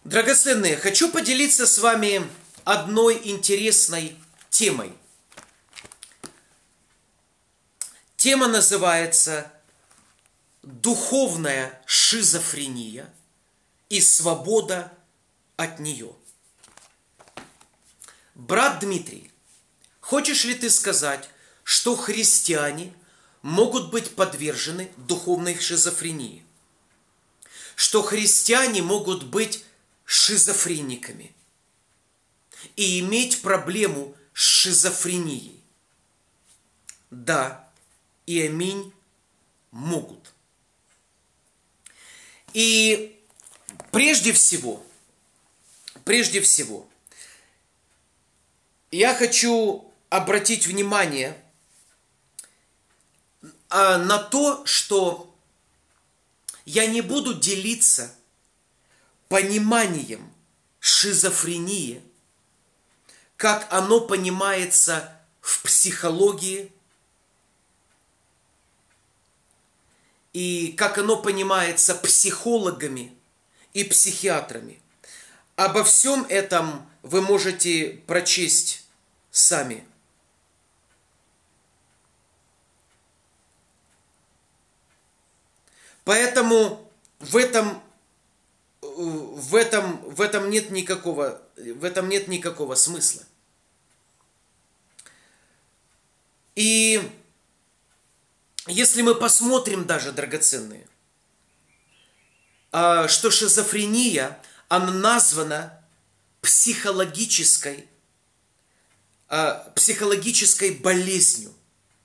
Драгоценные, хочу поделиться с вами одной интересной темой. Тема называется «Духовная шизофрения и свобода от нее». Брат Дмитрий, хочешь ли ты сказать, что христиане могут быть подвержены духовной шизофрении? Что христиане могут быть шизофрениками и иметь проблему с шизофренией? Да, и аминь, могут. И прежде всего, я хочу обратить внимание на то, что я не буду делиться пониманием шизофрении, как оно понимается в психологии и как оно понимается психологами и психиатрами. Обо всем этом вы можете прочесть сами. Поэтому в этом нет никакого смысла. И если мы посмотрим даже, драгоценные, что шизофрения, она названа психологической болезнью,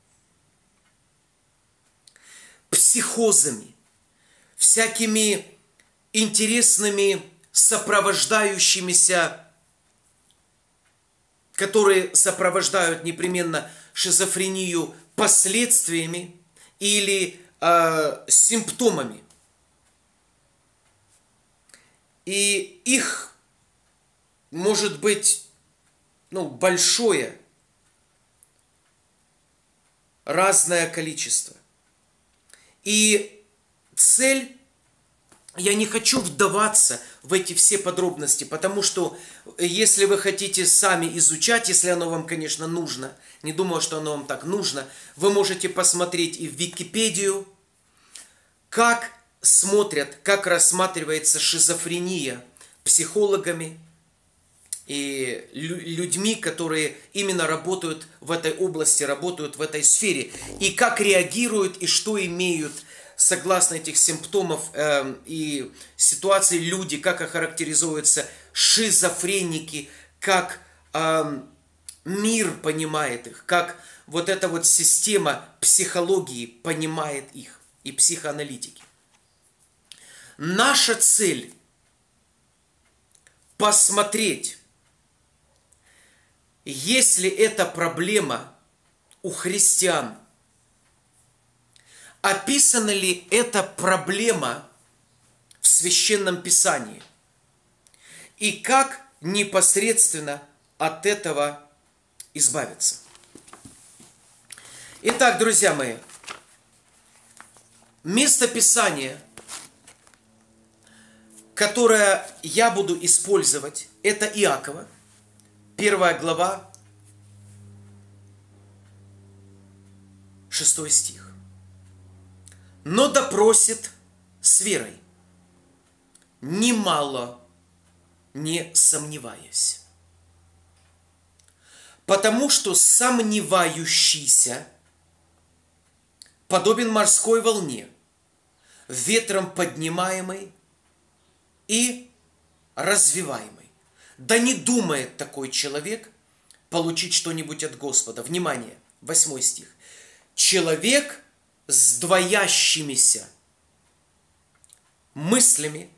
психозами, всякими интересными сопровождающимися, которые сопровождают непременно шизофрению последствиями или симптомами. И их может быть большое, разное количество. И цель, я не хочу вдаваться в эти все подробности, потому что если вы хотите сами изучать, если оно вам, конечно, нужно, не думаю, что оно вам так нужно, вы можете посмотреть и в Википедию, как смотрят, как рассматривается шизофрения психологами и людьми, которые именно работают в этой области, работают в этой сфере, и как реагируют и что имеют согласно этих симптомов и ситуаций люди, как охарактеризуются шизофреники, как мир понимает их, как вот эта вот система психологии понимает их и психоаналитики. Наша цель посмотреть, если эта проблема у христиан, описана ли эта проблема в Священном Писании и как непосредственно от этого избавиться. Итак, друзья мои, место Писания, которое я буду использовать, это Иакова, 1 глава, 6 стих. Но допросит с верой, немало не сомневаясь. Потому что сомневающийся подобен морской волне, ветром поднимаемой и развиваемой. Да не думает такой человек получить что-нибудь от Господа. Внимание, 8 стих. Человек с двоящимися мыслями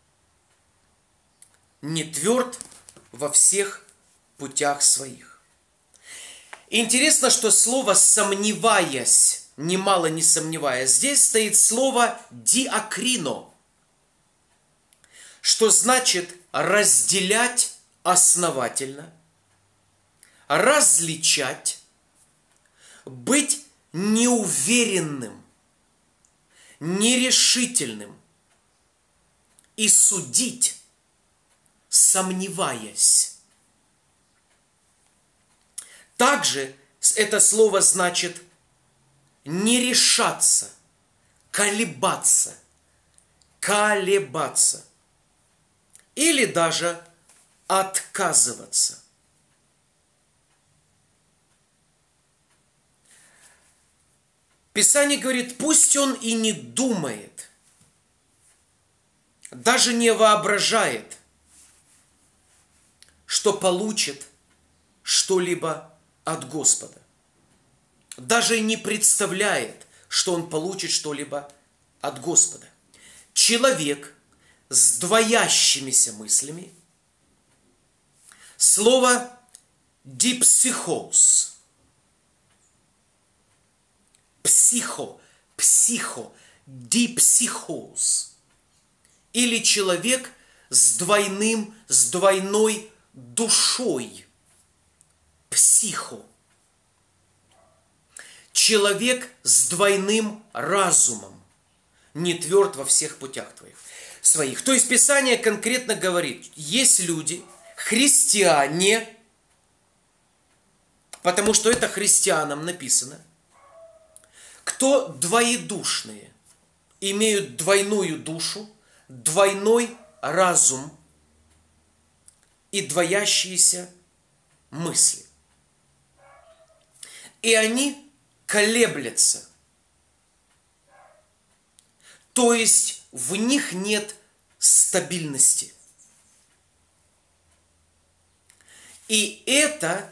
не тверд во всех путях своих. Интересно, что слово «сомневаясь», немало не сомневаясь, здесь стоит слово «диакрино», что значит разделять основательно, различать, быть неуверенным, нерешительным и судить сомневаясь. Также это слово значит не решаться, колебаться, колебаться или даже отказываться. Писание говорит, пусть он и не думает, даже не воображает, что получит что-либо от Господа. Даже не представляет, что он получит что-либо от Господа. Человек с двоящимися мыслями, слово дипсихос, дипсихос, или человек с двойной душой, психо. Человек с двойным разумом, не тверд во всех путях своих. То есть Писание конкретно говорит, есть люди, христиане, потому что это христианам написано, кто двоедушные, имеют двойную душу, двойной разум и двоящиеся мысли. И они колеблятся. То есть в них нет стабильности. И это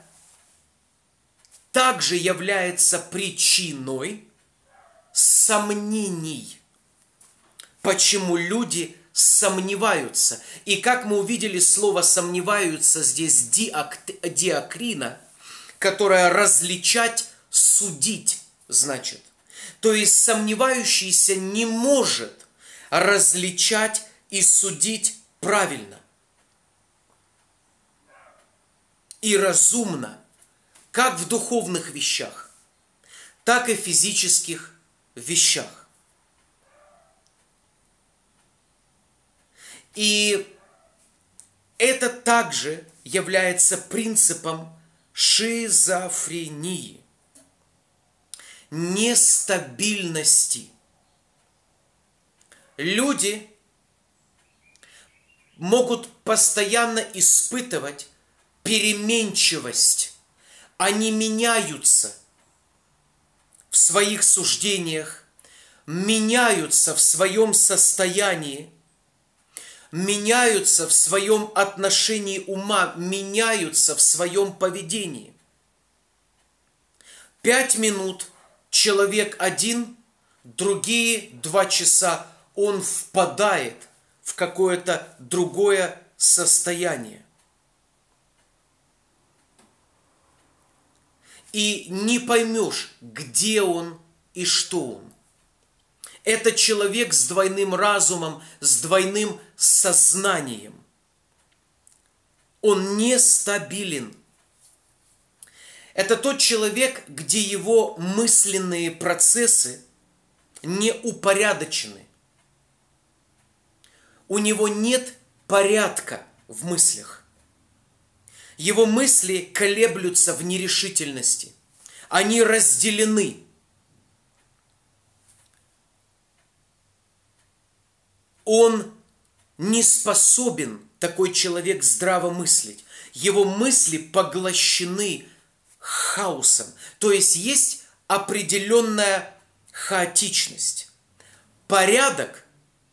также является причиной сомнений. Почему люди сомневаются? И как мы увидели, слово «сомневаются» здесь диакрина, которая различать, судить значит. То есть сомневающийся не может различать и судить правильно и разумно, как в духовных вещах, так и в физических вещах. И это также является принципом шизофрении, нестабильности. Люди могут постоянно испытывать переменчивость. Они меняются в своих суждениях, меняются в своем состоянии, меняются в своем отношении ума, меняются в своем поведении. 5 минут человек один, другие 2 часа он впадает в какое-то другое состояние. И не поймешь, где он и что он. Это человек с двойным разумом, с двойным сознанием. Он нестабилен. Это тот человек, где его мысленные процессы не упорядочены. У него нет порядка в мыслях. Его мысли колеблются в нерешительности. Они разделены. Он не способен, такой человек, здраво мыслить. Его мысли поглощены хаосом. То есть определенная хаотичность. Порядок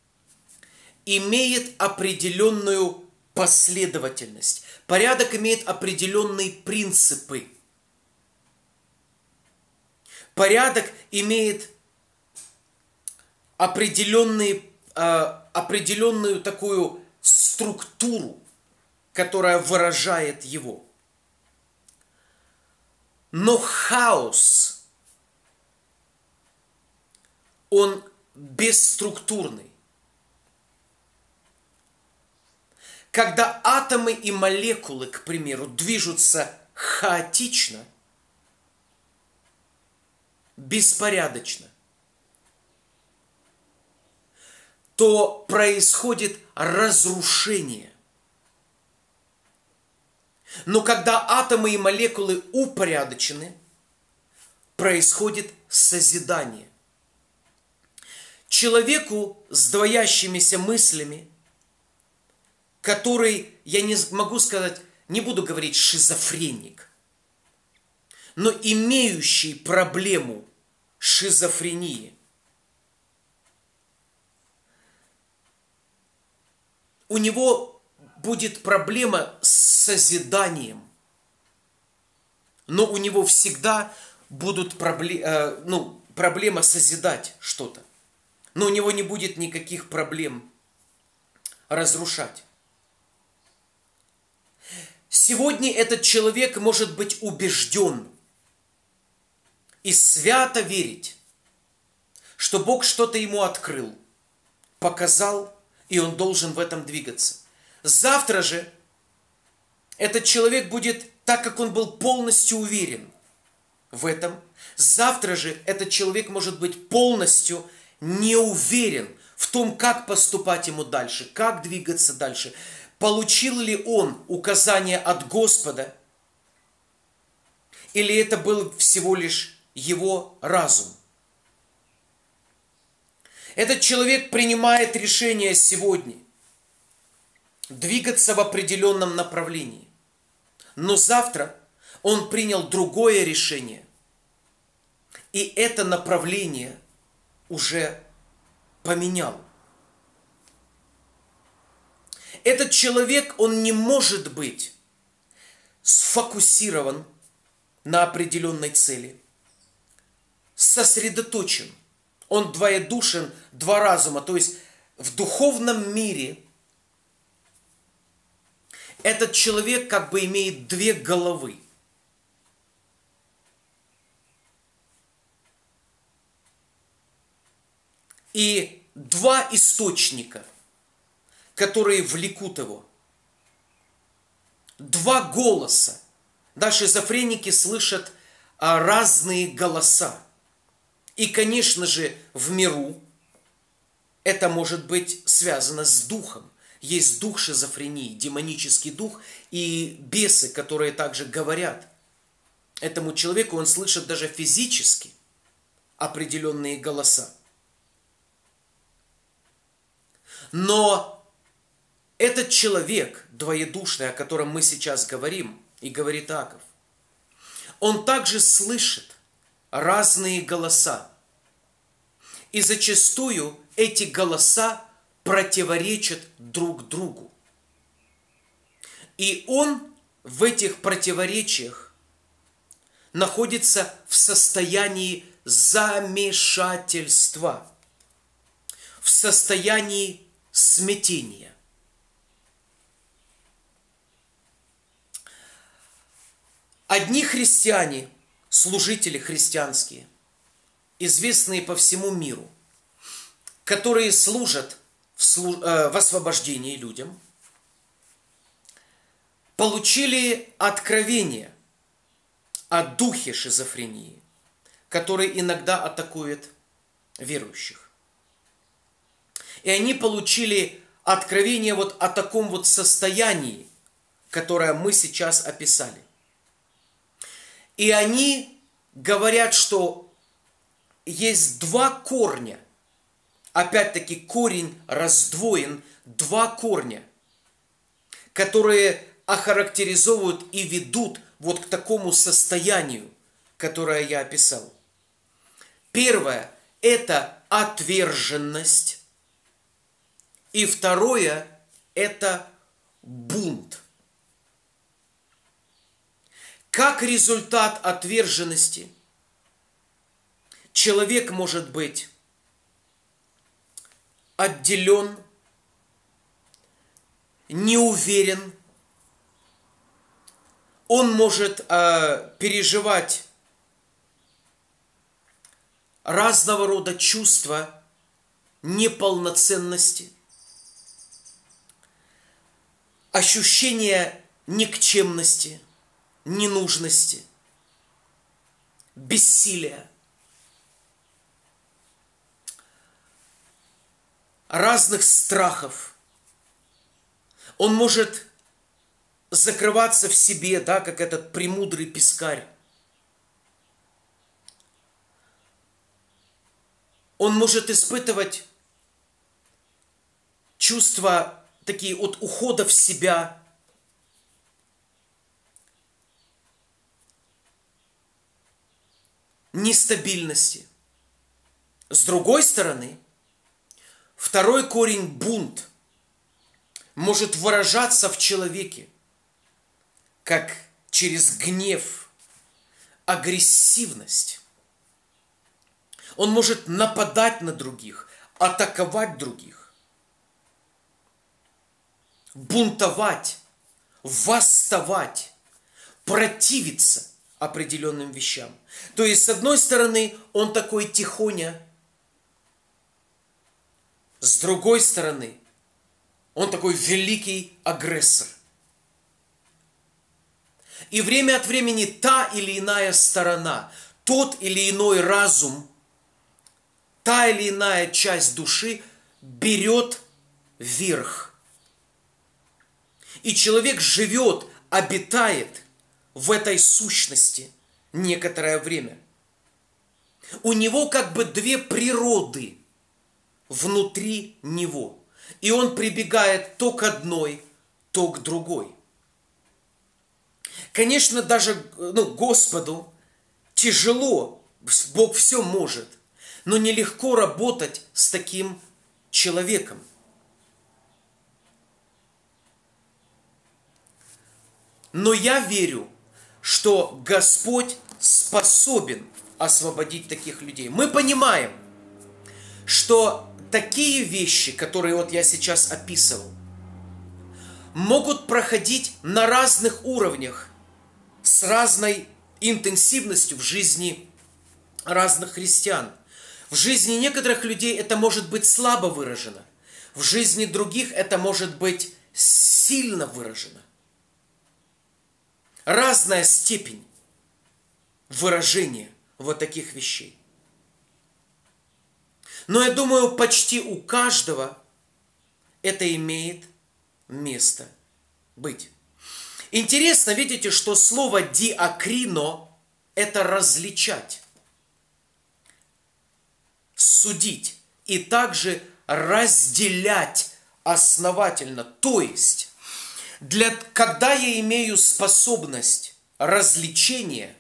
имеет определенную последовательность. Порядок имеет определенные принципы. Порядок имеет определенную такую структуру, которая выражает его. Но хаос, он бесструктурный. Когда атомы и молекулы, к примеру, движутся хаотично, беспорядочно, то происходит разрушение. Но когда атомы и молекулы упорядочены, происходит созидание. Человеку с двоящимися мыслями, который, я не могу сказать, не буду говорить шизофреник, но имеющий проблему шизофрении, у него будет проблема с созиданием, но у него всегда будут проблема созидать что-то, но у него не будет никаких проблем разрушать. Сегодня этот человек может быть убежден и свято верить, что Бог что-то ему открыл, показал, и он должен в этом двигаться. Завтра же этот человек будет, так как он был полностью уверен в этом, завтра же этот человек может быть полностью не уверен в том, как поступать ему дальше, как двигаться дальше. Получил ли он указание от Господа, или это был всего лишь его разум. Этот человек принимает решение сегодня двигаться в определенном направлении. Но завтра он принял другое решение. И это направление уже поменял. Этот человек, он не может быть сфокусирован на определенной цели, сосредоточен. Он двоедушен, два разума. То есть в духовном мире этот человек как бы имеет две головы. И два источника, которые влекут его. Два голоса. Да, шизофреники слышат разные голоса. И, конечно же, в миру это может быть связано с духом. Есть дух шизофрении, демонический дух и бесы, которые также говорят этому человеку, он слышит даже физически определенные голоса. Но этот человек двоедушный, о котором мы сейчас говорим, и говорит Иаков, он также слышит разные голоса. И зачастую эти голоса противоречат друг другу. И он в этих противоречиях находится в состоянии замешательства, в состоянии смятения. Одни христиане, служители христианские, известные по всему миру, которые служат в освобождении людям, получили откровение о духе шизофрении, который иногда атакует верующих. И они получили откровение вот о таком вот состоянии, которое мы сейчас описали. И они говорят, что есть два корня. Опять-таки корень раздвоен, два корня, которые охарактеризовывают и ведут вот к такому состоянию, которое я описал. Первое – это отверженность. И второе – это бунт. Как результат отверженности человек может быть отделен, не уверен, он может переживать разного рода чувства неполноценности, ощущение никчемности, ненужности, бессилия, разных страхов. Он может закрываться в себе, да, как этот премудрый пескарь. Он может испытывать чувства такие от ухода в себя, нестабильности. С другой стороны, второй корень бунт может выражаться в человеке как через гнев, агрессивность. Он может нападать на других, атаковать других, бунтовать, восставать, противиться определенным вещам. То есть, с одной стороны, он такой тихоня, с другой стороны, он такой великий агрессор. И время от времени та или иная сторона, тот или иной разум, та или иная часть души берет верх. И человек живет, обитает в этой сущности некоторое время. У него как бы две природы внутри него. И он прибегает то к одной, то к другой. Конечно, даже Господу тяжело, Бог все может, но нелегко работать с таким человеком. Но я верю, что Господь способен освободить таких людей. Мы понимаем, что такие вещи, которые вот я сейчас описывал, могут проходить на разных уровнях, с разной интенсивностью в жизни разных христиан. В жизни некоторых людей это может быть слабо выражено, в жизни других это может быть сильно выражено. Разная степень выражения вот таких вещей. Но я думаю, почти у каждого это имеет место быть. Интересно, видите, что слово «диакрино» – это различать, судить и также разделять основательно. То есть, когда я имею способность развлечения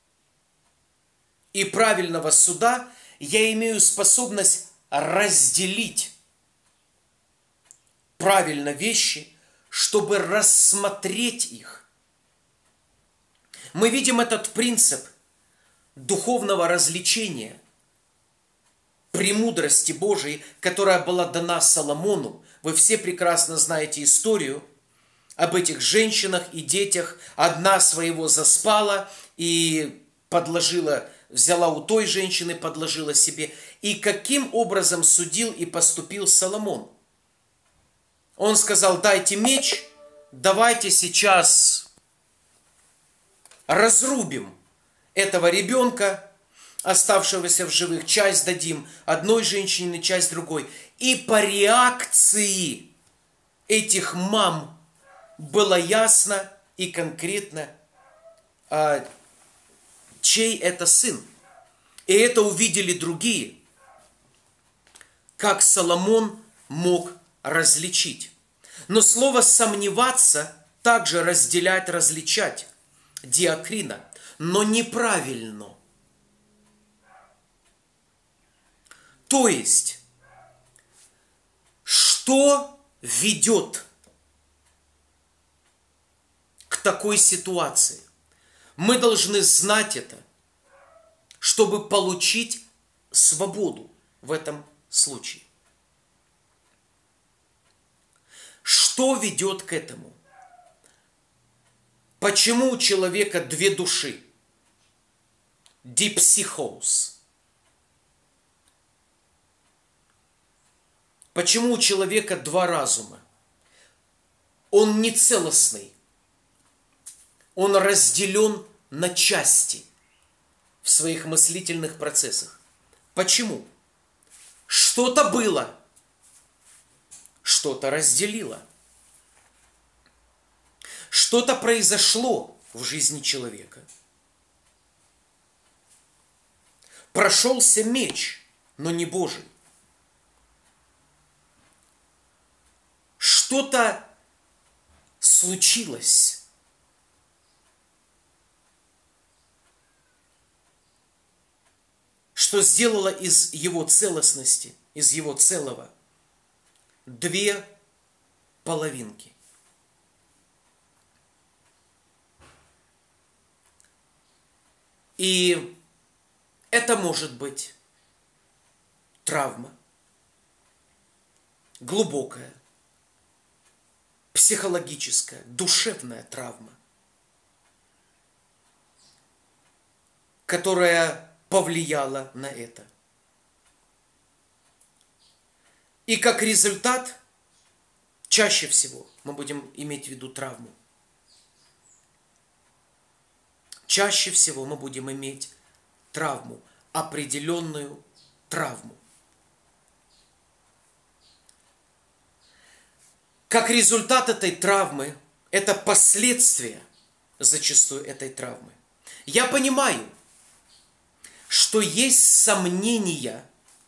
и правильного суда, я имею способность разделить правильно вещи, чтобы рассмотреть их. Мы видим этот принцип духовного развлечения, премудрости Божией, которая была дана Соломону. Вы все прекрасно знаете историю об этих женщинах и детях. Одна своего заспала и взяла у той женщины, подложила себе. И каким образом судил и поступил Соломон? Он сказал: дайте меч, давайте сейчас разрубим этого ребенка, оставшегося в живых, часть дадим одной женщине, часть другой. И по реакции этих мам было ясно и конкретно, чей это сын. И это увидели другие, как Соломон мог различить. Но слово «сомневаться» также разделять, различать, диакрина, но неправильно. То есть, что ведет к такой ситуации? Мы должны знать это, чтобы получить свободу в этом случае. Что ведет к этому? Почему у человека две души? Дипсихоз. Почему у человека два разума? Он не целостный. Он разделен на части в своих мыслительных процессах. Почему? Что-то было, что-то разделило. Что-то произошло в жизни человека. Прошелся меч, но не Божий. Что-то случилось. Что сделало из его целостности, из его целого, две половинки. И это может быть травма, глубокая, психологическая, душевная травма, которая повлияла на это. И как результат, чаще всего мы будем иметь в виду травму. Чаще всего мы будем иметь травму, определенную травму. Как результат этой травмы, это последствия зачастую этой травмы. Я понимаю, что есть сомнения,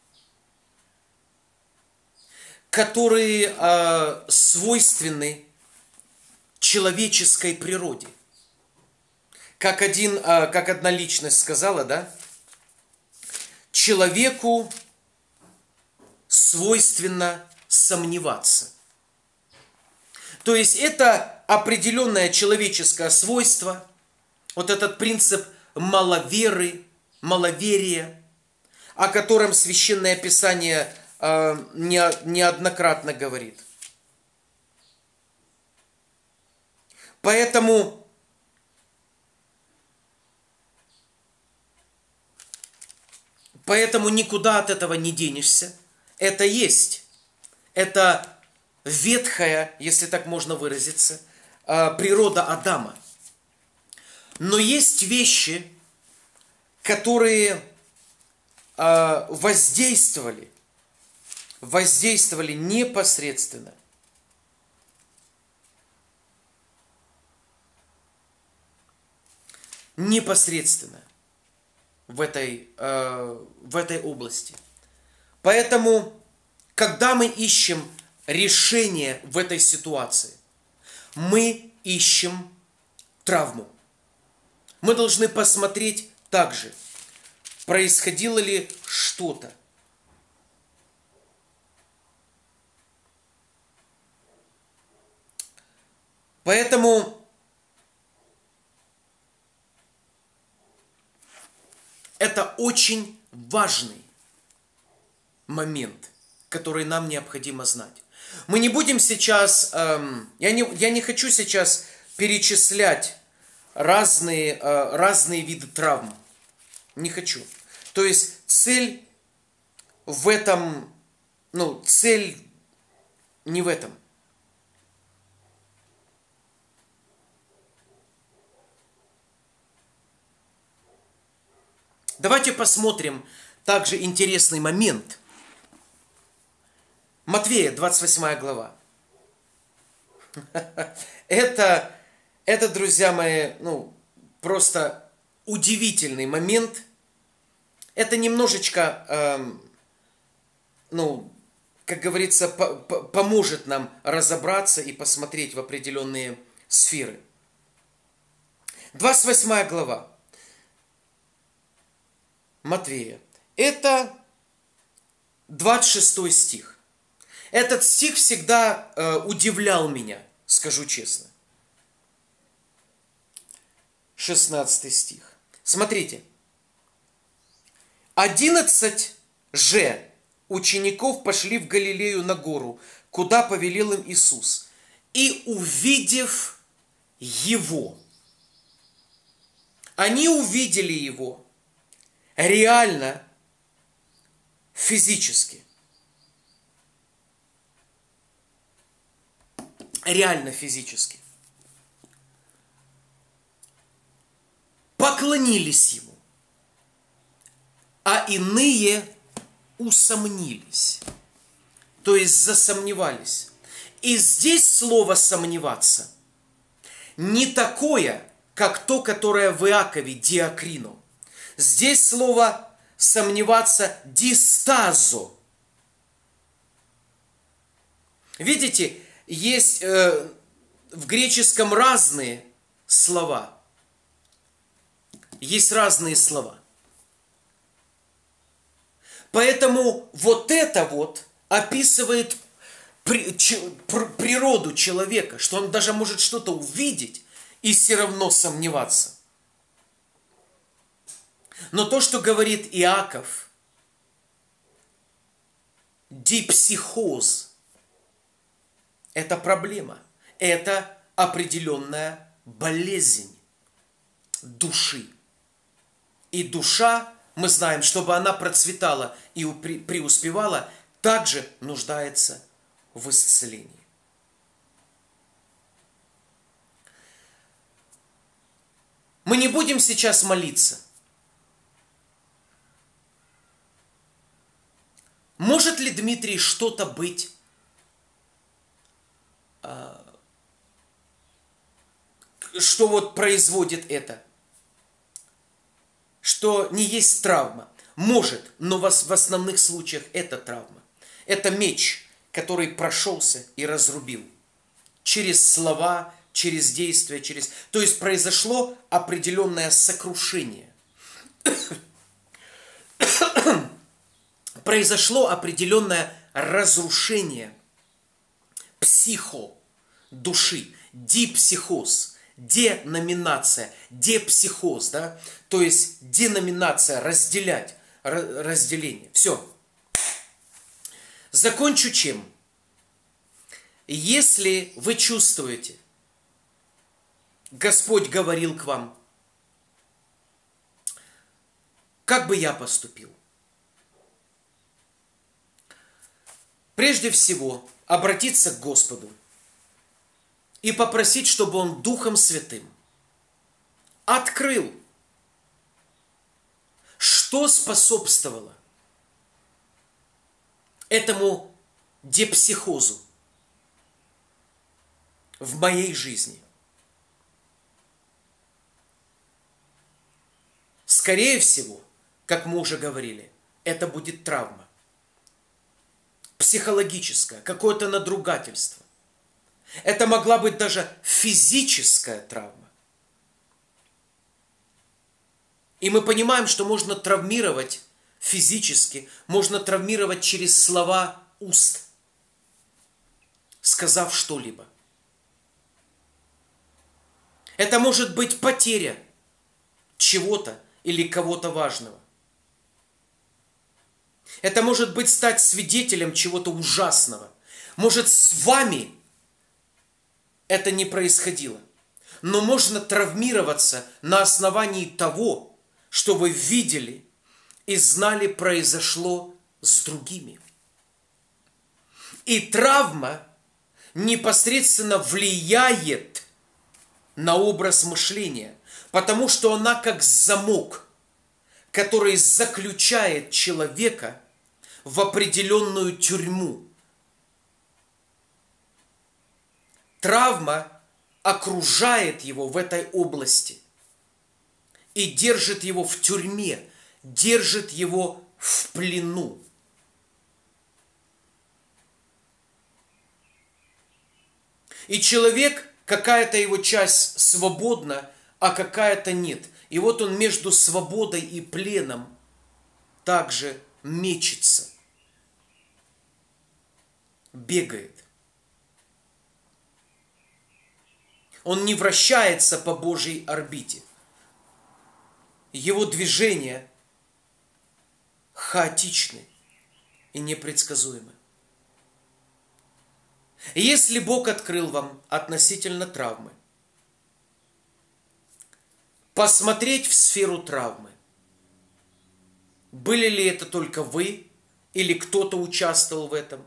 которые свойственны человеческой природе. Как одна личность сказала, да? Человеку свойственно сомневаться. То есть это определенное человеческое свойство, вот этот принцип маловеры, маловерия, о котором Священное Писание неоднократно говорит. Поэтому никуда от этого не денешься. Это есть. Это ветхая, если так можно выразиться, природа Адама. Но есть вещи, которые воздействовали непосредственно в этой области. Поэтому, когда мы ищем решение в этой ситуации, мы ищем травму. Мы должны посмотреть также, происходило ли что-то. Поэтому это очень важный момент, который нам необходимо знать. Мы не будем сейчас, я не хочу сейчас перечислять разные виды травм. Не хочу. То есть цель в этом, цель не в этом. Давайте посмотрим также интересный момент. Матвея, 28 глава. Это, друзья мои, просто удивительный момент. Это немножечко, как говорится, поможет нам разобраться и посмотреть в определенные сферы. 28 глава Матвея. Это 26 стих. Этот стих всегда удивлял меня, скажу честно. 16 стих. Смотрите. 11 же учеников пошли в Галилею на гору, куда повелел им Иисус. И увидев Его, они увидели Его реально, физически. Реально физически. Поклонились Ему, а иные усомнились, то есть засомневались. И здесь слово «сомневаться» не такое, как то, которое в Иакове, диакрино. Здесь слово сомневаться дистазо. Видите, есть в греческом разные слова. Есть разные слова. Поэтому вот это вот описывает природу человека, что он даже может что-то увидеть и все равно сомневаться. Но то, что говорит Иаков, дипсихоз, это проблема, это определенная болезнь души. И душа, мы знаем, чтобы она процветала и преуспевала, также нуждается в исцелении. Мы не будем сейчас молиться. Может ли, Дмитрий, что-то быть, что вот производит это? Что не есть травма. Может, но в основных случаях это травма. Это меч, который прошелся и разрубил. Через слова, через действия, через... То есть произошло определенное сокрушение. Произошло определенное разрушение психо, души, дипсихоз, деноминация, депсихоз, да, то есть деноминация, разделять, разделение. Все. Закончу чем? Если вы чувствуете, Господь говорил к вам, как бы я поступил? Прежде всего, обратиться к Господу и попросить, чтобы Он Духом Святым открыл, что способствовало этому депсихозу в моей жизни. Скорее всего, как мы уже говорили, это будет травма. Психологическое, какое-то надругательство. Это могла быть даже физическая травма. И мы понимаем, что можно травмировать физически, можно травмировать через слова уст, сказав что-либо. Это может быть потеря чего-то или кого-то важного. Это может быть стать свидетелем чего-то ужасного. Может, с вами это не происходило. Но можно травмироваться на основании того, что вы видели и знали произошло с другими. И травма непосредственно влияет на образ мышления, потому что она как замок, который заключает человека в определенную тюрьму. Травма окружает его в этой области и держит его в тюрьме, держит его в плену. И человек, какая-то его часть свободна, а какая-то нет. И вот он между свободой и пленом также мечется, бегает. Он не вращается по Божьей орбите. Его движения хаотичны и непредсказуемы. Если Бог открыл вам относительно травмы, посмотреть в сферу травмы, были ли это только вы или кто-то участвовал в этом,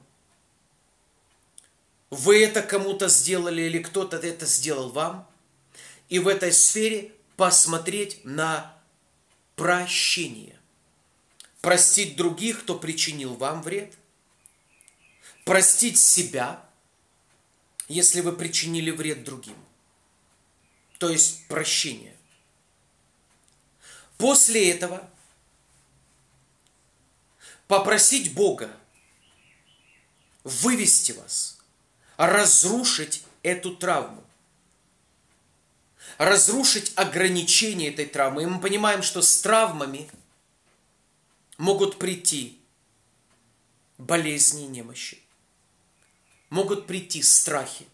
вы это кому-то сделали или кто-то это сделал вам, и в этой сфере посмотреть на прощение. Простить других, кто причинил вам вред. Простить себя, если вы причинили вред другим. то есть прощение. После этого попросить Бога вывести вас, разрушить эту травму, разрушить ограничения этой травмы. И мы понимаем, что с травмами могут прийти болезни и немощи, могут прийти страхи,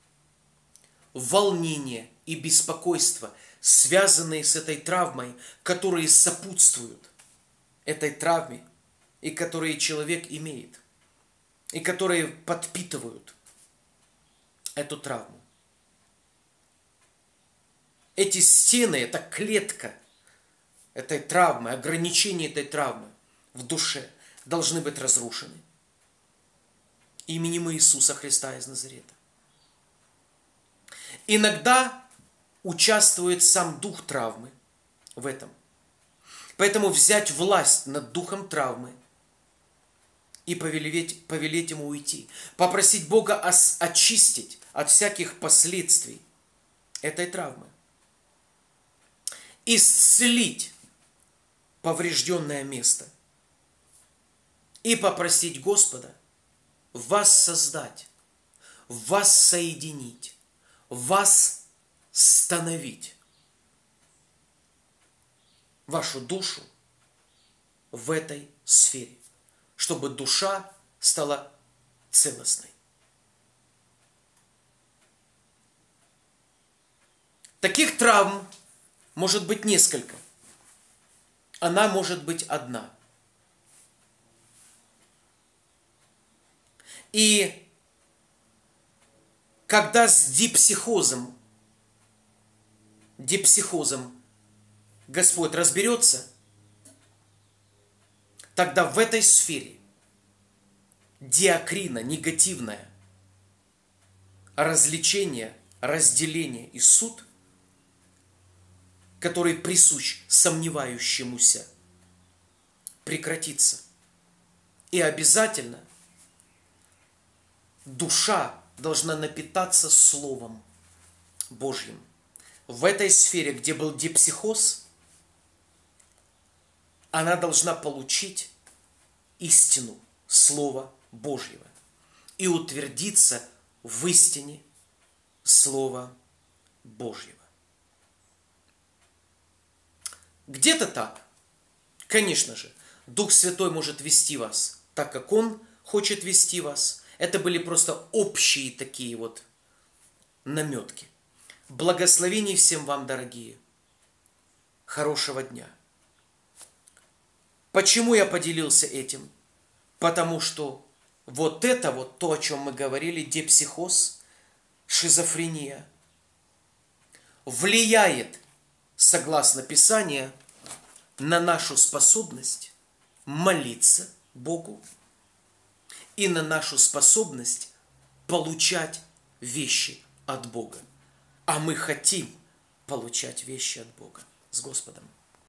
волнение и беспокойство, связанные с этой травмой, которые сопутствуют этой травме и которые человек имеет, и которые подпитывают эту травму. Эти стены, эта клетка этой травмы, ограничения этой травмы в душе должны быть разрушены именем Иисуса Христа из Назарета. Иногда участвует сам дух травмы в этом. Поэтому взять власть над духом травмы и повелеть ему уйти. Попросить Бога очистить от всяких последствий этой травмы. Исцелить поврежденное место. И попросить Господа вас создать, вас соединить, вас становить, вашу душу в этой сфере, чтобы душа стала целостной. Таких травм может быть несколько. Она может быть одна. И когда с дипсихозом Господь разберется, тогда в этой сфере диакрина, негативное развлечение, разделение и суд, который присущ сомневающемуся, прекратится. И обязательно душа должна напитаться Словом Божьим. В этой сфере, где был дипсихоз, она должна получить истину Слова Божьего и утвердиться в истине Слова Божьего. Где-то так, конечно же, Дух Святой может вести вас так, как Он хочет вести вас. Это были просто общие такие вот наметки. Благословений всем вам, дорогие. Хорошего дня. Почему я поделился этим? Потому что вот это вот то, о чем мы говорили, дипсихоз, шизофрения, влияет, согласно Писанию, на нашу способность молиться Богу и на нашу способность получать вещи от Бога. А мы хотим получать вещи от Бога. С Господом.